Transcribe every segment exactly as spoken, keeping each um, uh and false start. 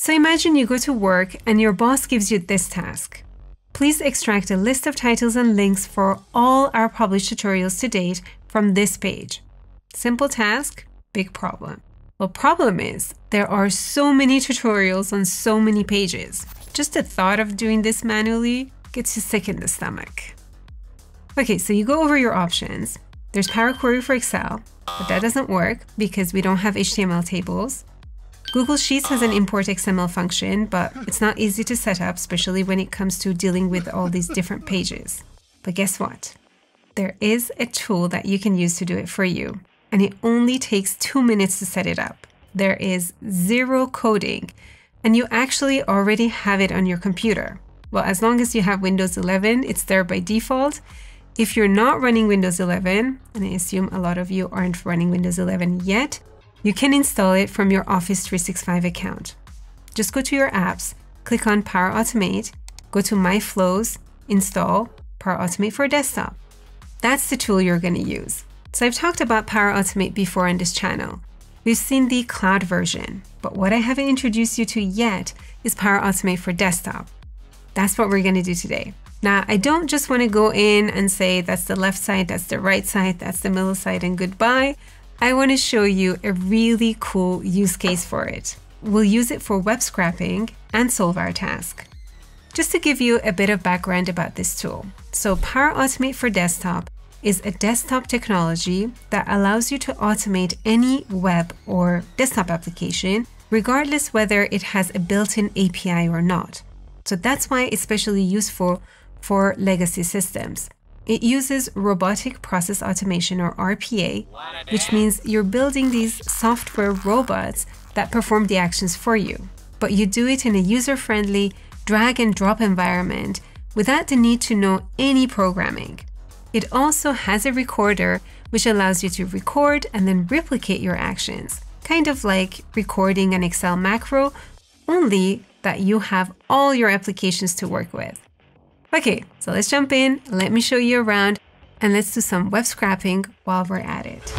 So imagine you go to work and your boss gives you this task. Please extract a list of titles and links for all our published tutorials to date from this page. Simple task, big problem. Well, problem is there are so many tutorials on so many pages. Just the thought of doing this manually gets you sick in the stomach. Okay, so you go over your options. There's Power Query for Excel, but that doesn't work because we don't have H T M L tables. Google Sheets has an import X M L function, but it's not easy to set up, especially when it comes to dealing with all these different pages. But guess what? There is a tool that you can use to do it for you, and it only takes two minutes to set it up. There is zero coding, and you actually already have it on your computer. Well, as long as you have Windows eleven, it's there by default. If you're not running Windows eleven, and I assume a lot of you aren't running Windows eleven yet, you can install it from your Office three sixty-five account. Just go to your apps, click on Power Automate, go to My Flows, install Power Automate for Desktop. That's the tool you're going to use. So I've talked about Power Automate before on this channel. We've seen the cloud version, but what I haven't introduced you to yet is Power Automate for Desktop. That's what we're going to do today. Now, I don't just want to go in and say that's the left side, that's the right side, that's the middle side, and goodbye. I want to show you a really cool use case for it. We'll use it for web scraping and solve our task. Just to give you a bit of background about this tool. So Power Automate for Desktop is a desktop technology that allows you to automate any web or desktop application, regardless whether it has a built-in A P I or not. So that's why it's especially useful for legacy systems. It uses Robotic Process Automation, or R P A, which means you're building these software robots that perform the actions for you. But you do it in a user-friendly drag and drop environment without the need to know any programming. It also has a recorder which allows you to record and then replicate your actions, kind of like recording an Excel macro, only that you have all your applications to work with. Okay, so let's jump in, let me show you around, and let's do some web scrapping while we're at it.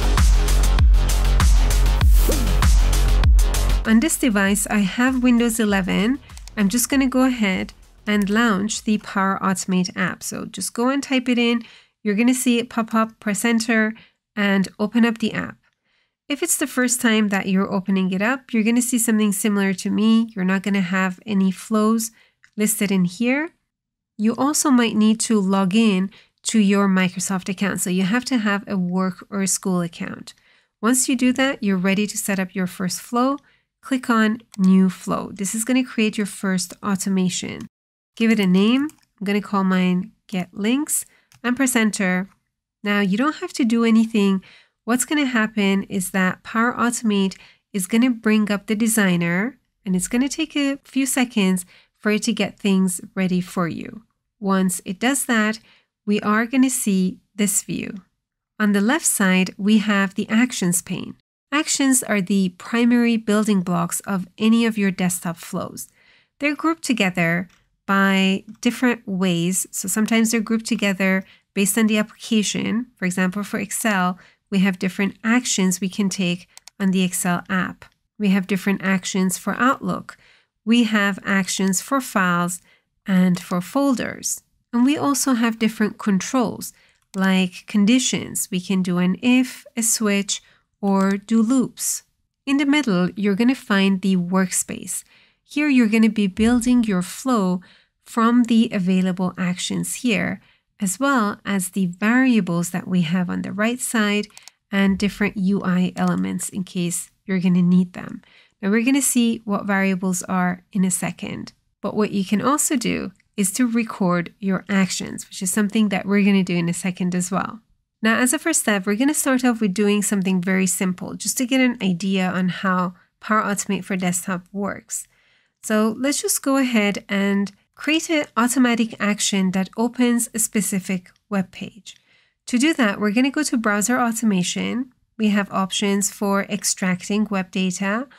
On this device, I have Windows eleven. I'm just going to go ahead and launch the Power Automate app. So just go and type it in. You're going to see it pop up, press enter, and open up the app. If it's the first time that you're opening it up, you're going to see something similar to me. You're not going to have any flows listed in here. You also might need to log in to your Microsoft account. So you have to have a work or a school account. Once you do that, you're ready to set up your first flow. Click on New Flow. This is going to create your first automation. Give it a name. I'm going to call mine Get Links and press enter. Now you don't have to do anything. What's going to happen is that Power Automate is going to bring up the designer, and it's going to take a few seconds for it to get things ready for you. Once it does that, we are going to see this view. On the left side, we have the Actions pane. Actions are the primary building blocks of any of your desktop flows. They're grouped together by different ways. So sometimes they're grouped together based on the application. For example, for Excel, we have different actions we can take on the Excel app. We have different actions for Outlook. We have actions for files and for folders. And we also have different controls like conditions. We can do an if, a switch, or do loops. In the middle, you're going to find the workspace. Here, you're going to be building your flow from the available actions here, as well as the variables that we have on the right side and different U I elements in case you're going to need them. Now, we're going to see what variables are in a second. But what you can also do is to record your actions, which is something that we're going to do in a second as well. Now, as a first step, we're going to start off with doing something very simple, just to get an idea on how Power Automate for Desktop works. So let's just go ahead and create an automatic action that opens a specific web page. To do that, we're going to go to Browser Automation. We have options for extracting web data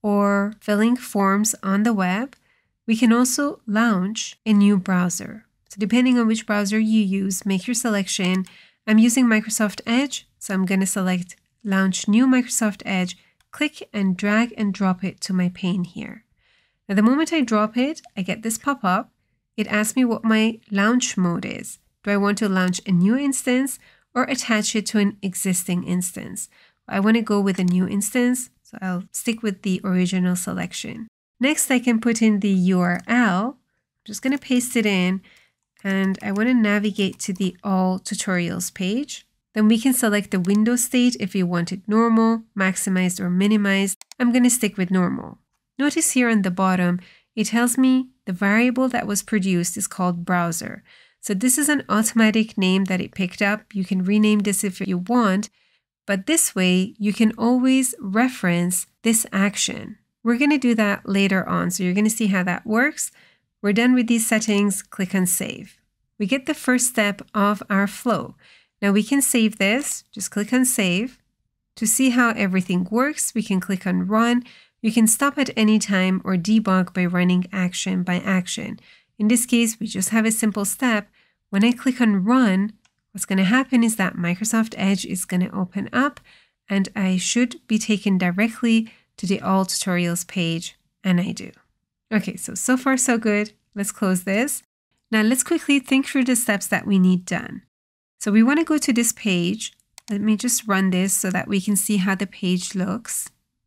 or filling forms on the web. We can also launch a new browser. So depending on which browser you use, make your selection. I'm using Microsoft Edge, so I'm going to select Launch New Microsoft Edge, click and drag and drop it to my pane here. Now, the moment I drop it, I get this pop-up. It asks me what my launch mode is. Do I want to launch a new instance or attach it to an existing instance? I want to go with a new instance, so I'll stick with the original selection. Next, I can put in the U R L. I'm just going to paste it in, and I want to navigate to the All Tutorials page. Then we can select the window state if you want it normal, maximized, or minimized. I'm going to stick with normal. Notice here on the bottom, it tells me the variable that was produced is called browser. So this is an automatic name that it picked up. You can rename this if you want, but this way you can always reference this action. We're going to do that later on, so you're going to see how that works. We're done with these settings. Click on Save. We get the first step of our flow. Now we can save this. Just click on Save. To see how everything works, we can click on Run. You can stop at any time or debug by running action by action. In this case, we just have a simple step. When I click on Run, what's going to happen is that Microsoft Edge is going to open up, and I should be taken directly to the All Tutorials page, and I do. Okay, so, so far so good. Let's close this. Now let's quickly think through the steps that we need done. So we want to go to this page. Let me just run this so that we can see how the page looks.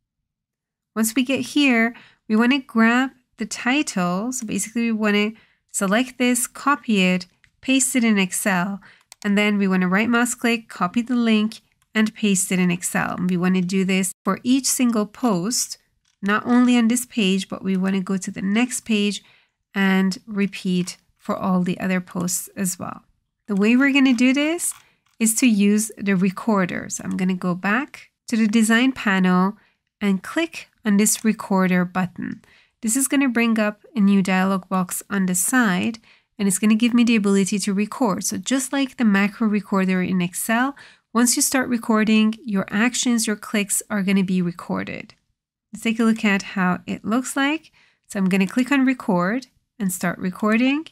Once we get here, we want to grab the title. So basically we want to select this, copy it, paste it in Excel, and then we want to right mouse click, copy the link, and paste it in Excel. And we want to do this for each single post, not only on this page, but we want to go to the next page and repeat for all the other posts as well. The way we're going to do this is to use the recorder. So I'm going to go back to the design panel and click on this recorder button. This is going to bring up a new dialog box on the side, and it's going to give me the ability to record. So just like the macro recorder in Excel, once you start recording, your actions, your clicks are going to be recorded. Let's take a look at how it looks like. So I'm going to click on record and start recording.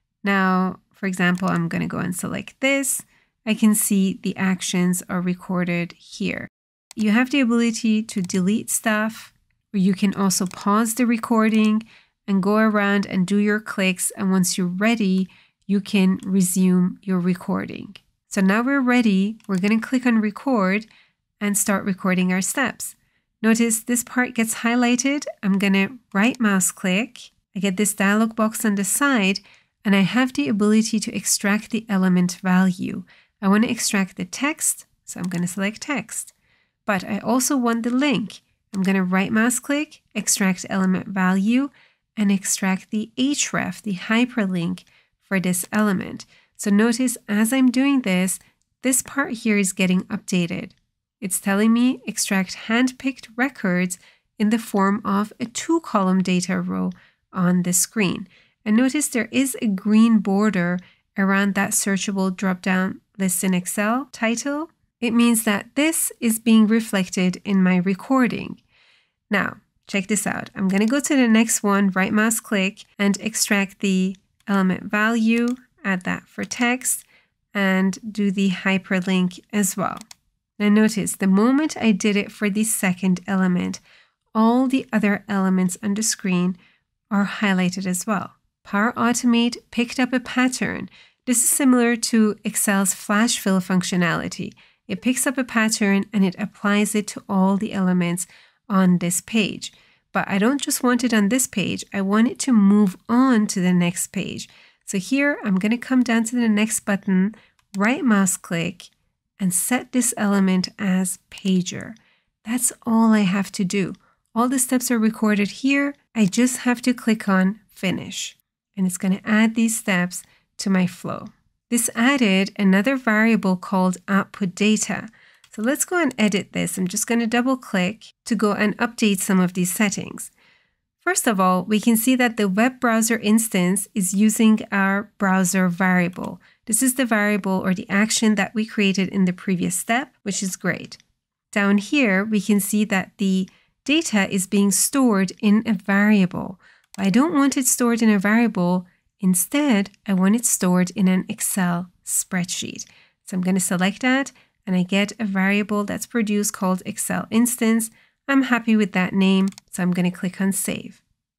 Now, for example, I'm going to go and select this. I can see the actions are recorded here. You have the ability to delete stuff, or you can also pause the recording and go around and do your clicks. And once you're ready, you can resume your recording. So now we're ready. We're going to click on record and start recording our steps. Notice this part gets highlighted. I'm going to right mouse click. I get this dialog box on the side, and I have the ability to extract the element value. I want to extract the text, so I'm going to select text. But I also want the link. I'm going to right mouse click, extract element value, and extract the href, the hyperlink for this element. So notice as I'm doing this, this part here is getting updated. It's telling me extract handpicked records in the form of a two-column data row on the screen. And notice there is a green border around that searchable drop-down list in Excel title. It means that this is being reflected in my recording. Now, check this out. I'm going to go to the next one, right mouse click, and extract the element value, add that for text, and do the hyperlink as well. Now notice the moment I did it for the second element, all the other elements on the screen are highlighted as well. Power Automate picked up a pattern. This is similar to Excel's flash fill functionality. It picks up a pattern and it applies it to all the elements on this page. But I don't just want it on this page. I want it to move on to the next page. So here I'm going to come down to the next button, right mouse click, and set this element as pager. That's all I have to do. All the steps are recorded here. I just have to click on finish. And it's going to add these steps to my flow. This added another variable called output data. So let's go and edit this. I'm just going to double click to go and update some of these settings. First of all, we can see that the web browser instance is using our browser variable. This is the variable or the action that we created in the previous step, which is great. Down here, we can see that the data is being stored in a variable. I don't want it stored in a variable. Instead, I want it stored in an Excel spreadsheet. So I'm going to select that, and I get a variable that's produced called Excel instance. I'm happy with that name, so I'm going to click on Save.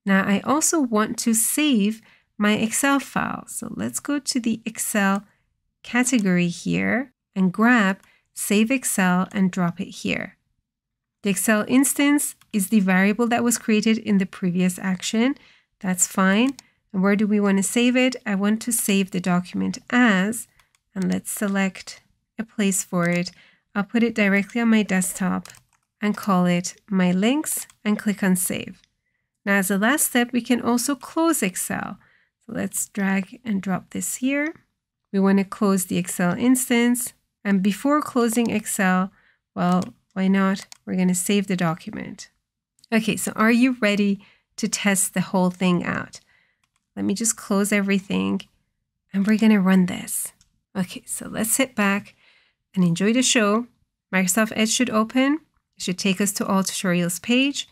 Now I also want to save my Excel file. So let's go to the Excel category here and grab Save Excel and drop it here. The Excel instance is the variable that was created in the previous action. That's fine. And where do we want to save it? I want to save the document as, and let's select a place for it. I'll put it directly on my desktop and call it My Links and click on Save. Now as a last step, we can also close Excel. So let's drag and drop this here. We want to close the Excel instance. And before closing Excel, well, why not? We're going to save the document. Okay, so are you ready to test the whole thing out? Let me just close everything and we're going to run this. Okay, so let's sit back and enjoy the show. Microsoft Edge should open. It should take us to all tutorials page.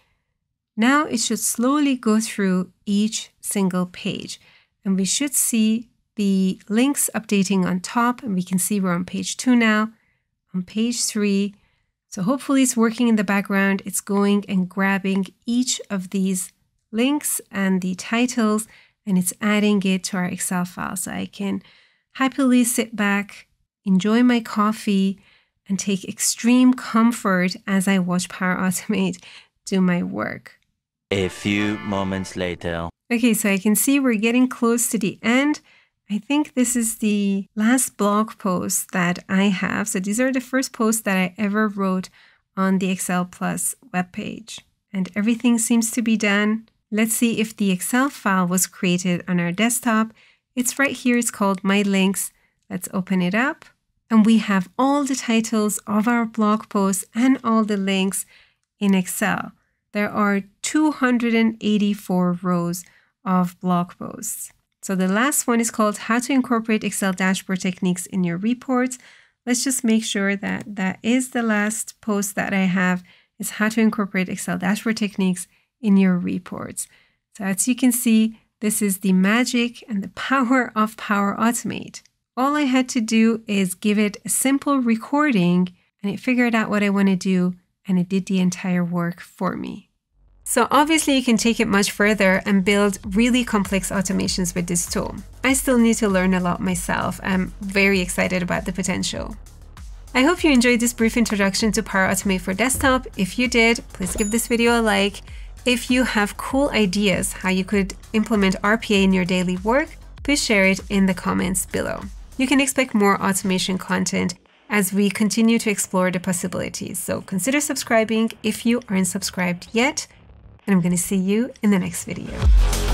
Now it should slowly go through each single page and we should see the links updating on top, and we can see we're on page two now, on page three. So hopefully it's working in the background. It's going and grabbing each of these links and the titles, and it's adding it to our Excel file. So I can happily sit back, enjoy my coffee, and take extreme comfort as I watch Power Automate do my work. A few moments later. Okay, so I can see we're getting close to the end. I think this is the last blog post that I have. So these are the first posts that I ever wrote on the Excel Plus webpage. And everything seems to be done. Let's see if the Excel file was created on our desktop. It's right here. It's called My Links. Let's open it up. And we have all the titles of our blog posts and all the links in Excel. There are two hundred eighty-four rows of blog posts. So the last one is called How to Incorporate Excel Dashboard Techniques in Your Reports. Let's just make sure that that is the last post that I have, is How to Incorporate Excel Dashboard Techniques in Your Reports. So as you can see, this is the magic and the power of Power Automate. All I had to do is give it a simple recording and it figured out what I want to do and it did the entire work for me. So obviously you can take it much further and build really complex automations with this tool. I still need to learn a lot myself. I'm very excited about the potential. I hope you enjoyed this brief introduction to Power Automate for desktop. If you did, please give this video a like. If you have cool ideas how you could implement R P A in your daily work, please share it in the comments below. You can expect more automation content as we continue to explore the possibilities. So consider subscribing if you aren't subscribed yet. And I'm going to see you in the next video.